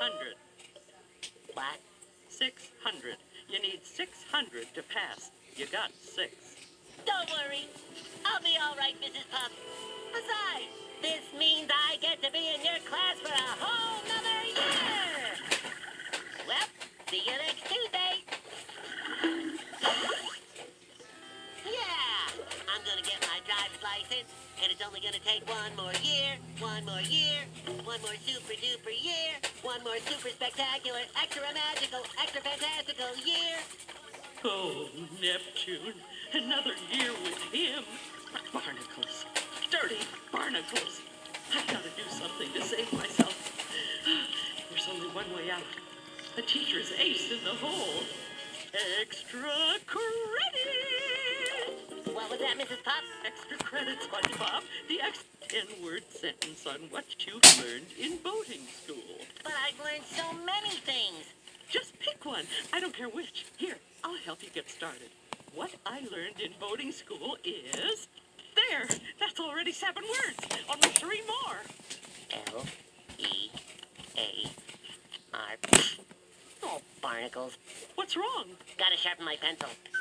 600. What? 600. You need 600 to pass. You got 6. Don't worry. I'll be all right, Mrs. Puff. Besides, this means I get to be in your class for a whole nother year. Well, see you next Tuesday. Yeah, I'm gonna get my driver's license, and it's only gonna take one more year, one more super duper year, one more super spectacular, extra magical, extra fantastical year. Oh, Neptune. Another year with him. Barnacles. Dirty barnacles. I've got to do something to save myself. There's only one way out. The teacher's ace in the hole. Extra credit! What was that, Mrs. Puff? Extra credit, SpongeBob. The 10-word sentence on what you've learned in boating school. But I've learned so many things. Just pick one. I don't care which. Here, I'll help you get started. What I learned in boating school is... There! That's already 7 words. Only 3 more. L-E-A-R. Oh, barnacles. What's wrong? Gotta sharpen my pencil.